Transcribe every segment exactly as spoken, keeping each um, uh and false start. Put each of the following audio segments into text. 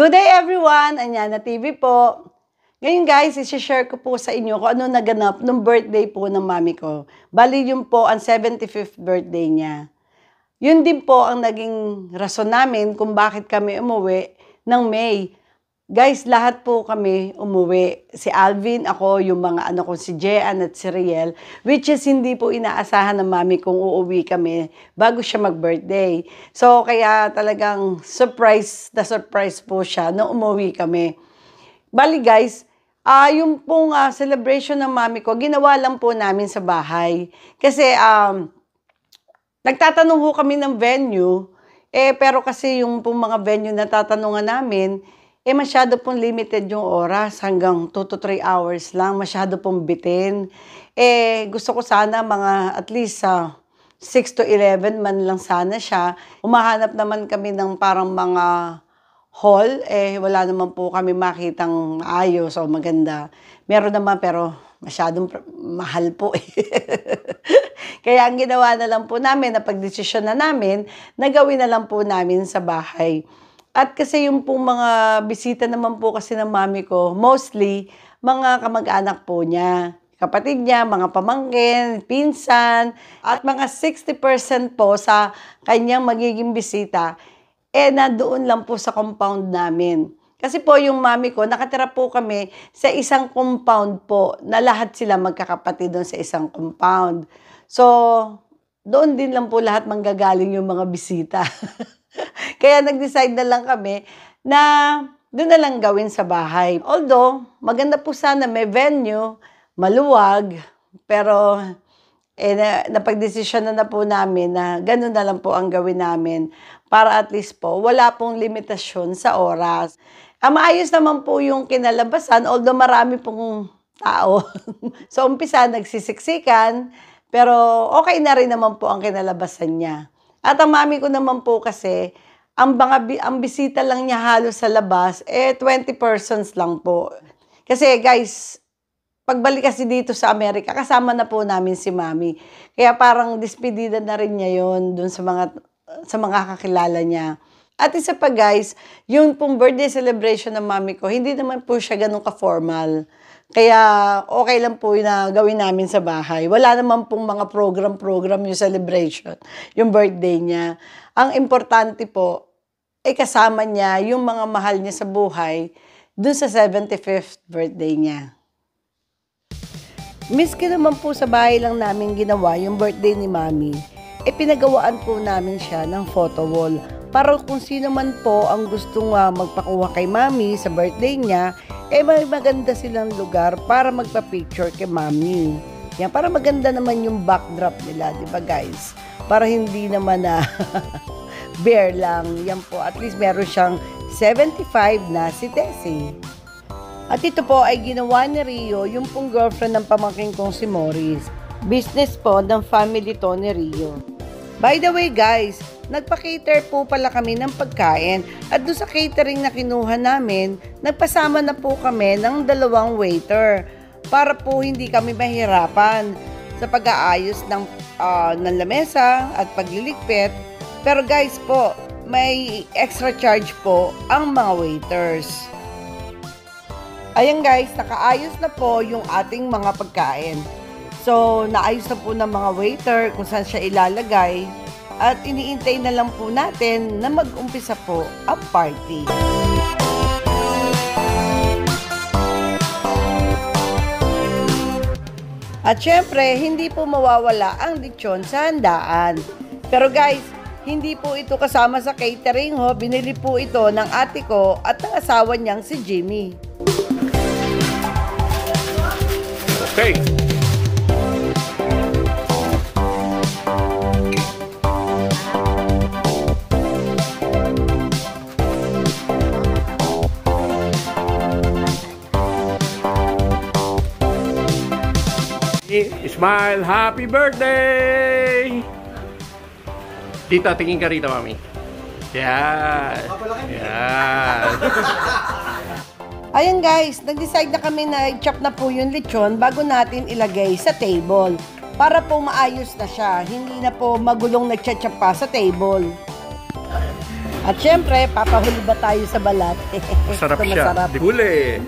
Good day everyone! Anyana T V po. Ngayon guys, isi-share ko po sa inyo kung ano naganap nung birthday po ng mami ko. Bali yun po ang seventy-fifth birthday niya. Yun din po ang naging rason namin kung bakit kami umuwi ng May. Guys, lahat po kami umuwi. Si Alvin, ako, yung mga ano ko, si Jean at si Riel, which is hindi po inaasahan ng mami kung uuwi kami bago siya mag-birthday. So, kaya talagang surprise na surprise po siya na umuwi kami. Bali guys, uh, yung pong uh, celebration ng mami ko, ginawa lang po namin sa bahay. Kasi, um, nagtatanong ho kami ng venue, eh, pero kasi yung pong mga venue na tatanungan namin, eh masyado pong limited yung oras, hanggang two to three hours lang, masyado pong bitin. Eh gusto ko sana mga at least sa uh, six to eleven man lang sana siya. Umahanap naman kami ng parang mga hall, eh wala naman po kami makitang ayos o maganda. Meron naman pero masyadong mahal po eh. Kaya ang ginawa na lang po namin, napagdesisyon na namin, nagawin na lang po namin sa bahay. At kasi yung pong mga bisita naman po kasi ng mami ko, mostly mga kamag-anak po niya. Kapatid niya, mga pamangkin, pinsan, at mga sixty percent po sa kanyang magiging bisita, eh nandoon lang po sa compound namin. Kasi po yung mami ko, nakatira po kami sa isang compound po, na lahat sila magkakapatid doon sa isang compound. So, doon din lang po lahat manggagaling yung mga bisita. Kaya nag-decide na lang kami na doon na lang gawin sa bahay. Although, maganda po sana may venue, maluwag, pero eh, na, napag-desisyon na na po namin na ganun na lang po ang gawin namin para at least po wala pong limitasyon sa oras. Ah, maayos naman po yung kinalabasan, although marami pong tao. So, umpisa, nagsisiksikan, pero okay na rin naman po ang kinalabasan niya. At ang mami ko naman po kasi, ang, mga, ang bisita lang niya halos sa labas, eh twenty persons lang po. Kasi guys, pagbalik kasi dito sa Amerika, kasama na po namin si mami. Kaya parang despedida na rin niya yun dun sa mga, sa mga kakilala niya. At isa pa guys, yung pong birthday celebration ng mami ko, hindi naman po siya ganun ka-formal. Kaya okay lang po na gawin namin sa bahay. Wala naman pong mga program-program yung celebration, yung birthday niya. Ang importante po, ay kasama niya yung mga mahal niya sa buhay dun sa seventy-fifth birthday niya. Miski naman po sa bahay lang namin ginawa yung birthday ni Mami, eh pinagawaan po namin siya ng photo wall. Para kung sino man po ang gustong uh, magpakuha kay Mami sa birthday niya, eh may maganda silang lugar para magpa-picture kay Mami. Yan, para maganda naman yung backdrop nila, di ba guys? Para hindi naman na bare lang. Yan po, at least meron siyang seventy-five na si Tessie. At ito po ay ginawa ni Rio, yung pong girlfriend ng pamangkin kong si Morris. Business po ng family to ni Rio. By the way guys, nagpa-cater po pala kami ng pagkain at doon sa catering na kinuha namin, nagpasama na po kami ng dalawang waiter para po hindi kami mahirapan sa pag-aayos ng, uh, ng lamesa at pagliligpit. Pero guys po, may extra charge po ang mga waiters. Ayan guys, nakaayos na po yung ating mga pagkain. So, naayos na po ng mga waiter kung saan siya ilalagay. At iniintay na lang po natin na mag-umpisa po ang party. At syempre, hindi po mawawala ang lechon sa handaan. Pero guys, hindi po ito kasama sa catering ho. Binili po ito ng ate ko at ng asawa niyang si Jimmy. Okay. Smile, happy birthday! Tita, tingin ka rito, mami. Yan. Yan. Ayan guys, nag-decide na kami na i-chop na po yung lechon bago natin ilagay sa table. Para po maayos na siya, hindi na po magulong nagcha-chop pa sa table. At syempre, papahuli ba tayo sa balat? Masarap Ito siya. masarap. Huli.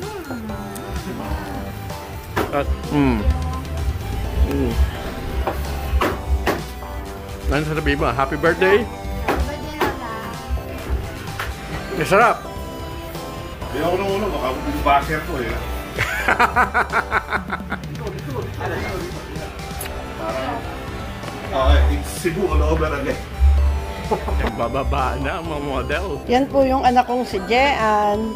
At, mm. Mm. Ano sasabihin mo? Happy birthday? Masarap. Hindi ako nung uno, baka yung baser ko eh. Parang, okay, it's Cebu all over again. Bababa na ang mga model. Yan po yung anak kong si Jean.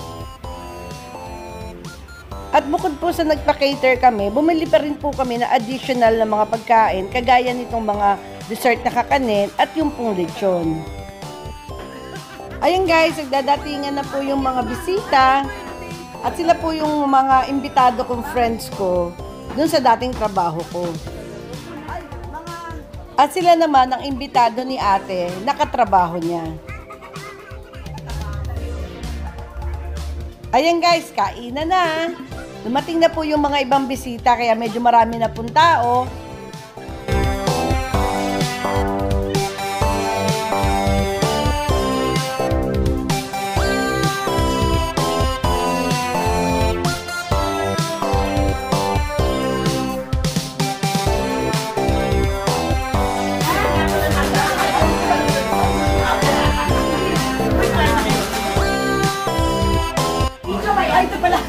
At bukod po sa nagpa-cater kami, bumili pa rin po kami na additional na mga pagkain, kagaya nitong mga dessert na kakanin at yung pong lechon. Ayun guys, nagdadatingan na po yung mga bisita at sila po yung mga imbitado kong friends ko dun sa dating trabaho ko. At sila naman ang imbitado ni ate, nakatrabaho niya. Ayan guys, kainan na. Dumating na po yung mga ibang bisita kaya medyo marami na pong tao. Ay, ito pala.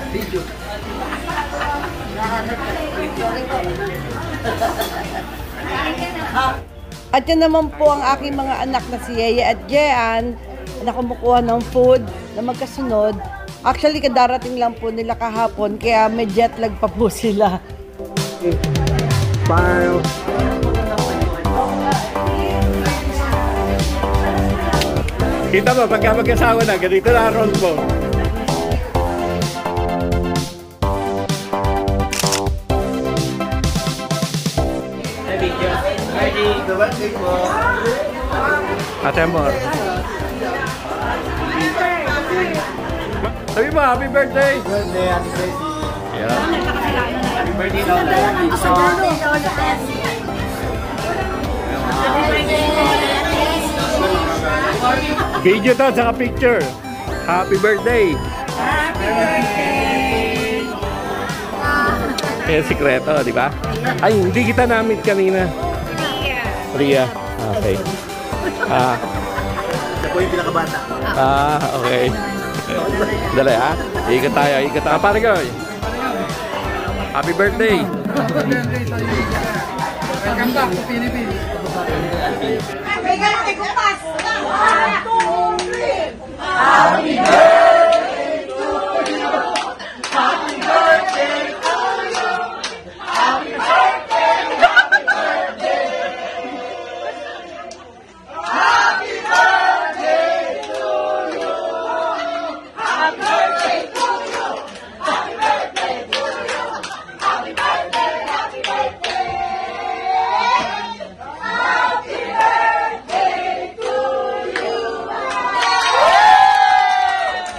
At yan naman po ang aking mga anak na si Yeye at Jean na kumukuha ng food na magkasunod. Actually, kadarating lang po nila kahapon kaya may jet lag pa po sila. Smile. Kita mo, pagka magkasawa na, ganito na ang roll mo. Ate Amor. Sabi mo, happy birthday! Birthday, happy birthday. Yeah. Happy birthday daw. Video to, saka picture. Happy birthday! Happy birthday! Kaya sikreto, di ba? Ay, hindi kita namit kanina. Ria. Ria. Okay. Ah. Siya po yung pinakabata. Ah, okay. Dali ha. Ikot tayo, ikot tayo. Pare ko. Happy birthday! Welcome back to Philippines. Happy birthday to you. Happy birthday to you. Happy birthday. Happy birthday. Happy birthday to you. Happy birthday to you. Happy birthday to you. Happy birthday. Happy birthday. Happy birthday to you.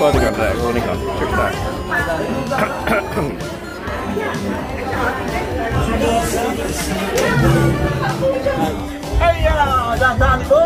Kunin ko, Andre. Kunin ko. Picture tayo. Ay, ah! Dahan-dahan ito!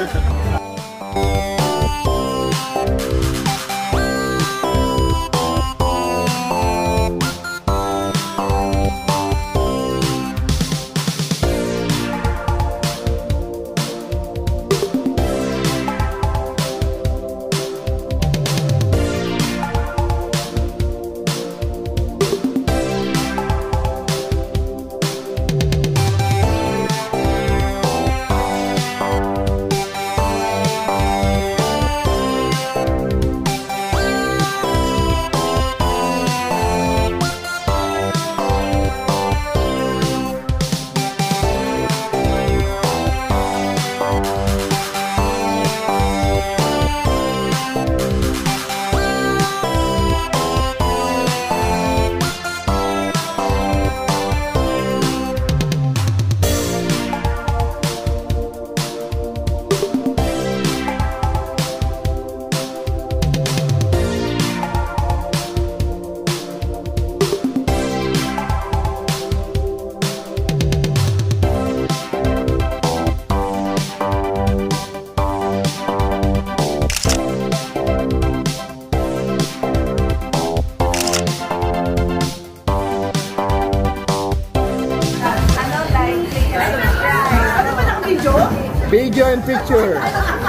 Video and picture.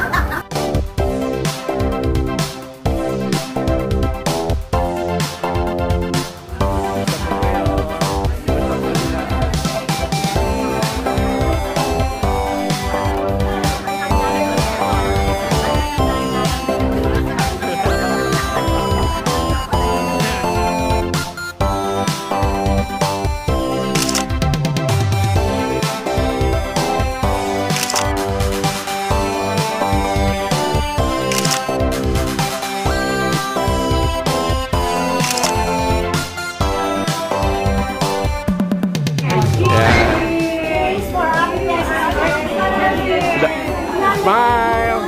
Smile!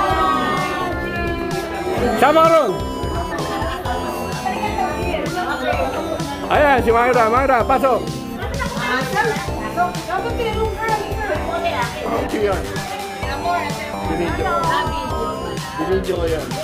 Sama ron! Ayan, si Mayra. Mayra, pasok! Ito yan. Binidyo. Binidyo ko yan.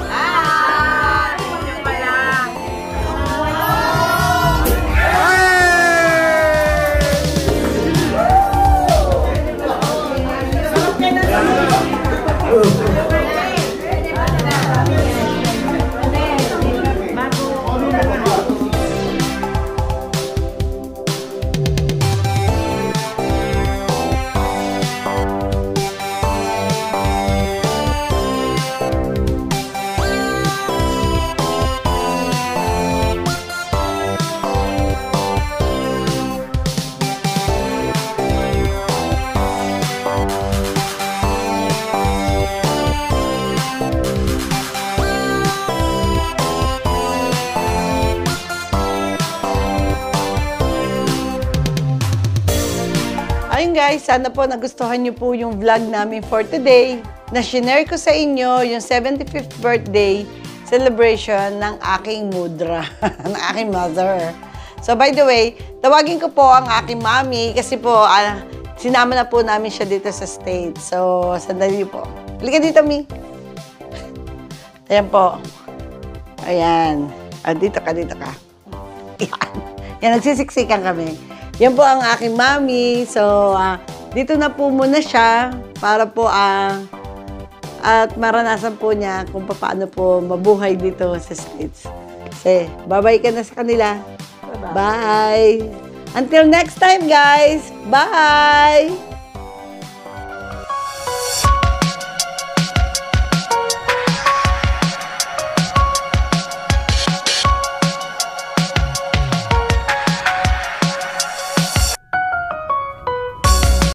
Ayun guys, sana po nagustuhan niyo po yung vlog namin for today na shinare ko sa inyo yung seventy-fifth birthday celebration ng aking mudra, ng aking mother. So by the way, tawagin ko po ang aking mami kasi po uh, sinama na po namin siya dito sa States. So sandali po. Halika dito, Mi. Ayan po. Ayan. Ah, dito ka, dito ka. Yan. Yan, nagsisiksikan kami. Yan po ang aking mami. So, uh, dito na po muna siya para po uh, at maranasan po niya kung paano po mabuhay dito sa States. Kasi, bye-bye ka na sa kanila. Bye! Bye! Until next time, guys! Bye!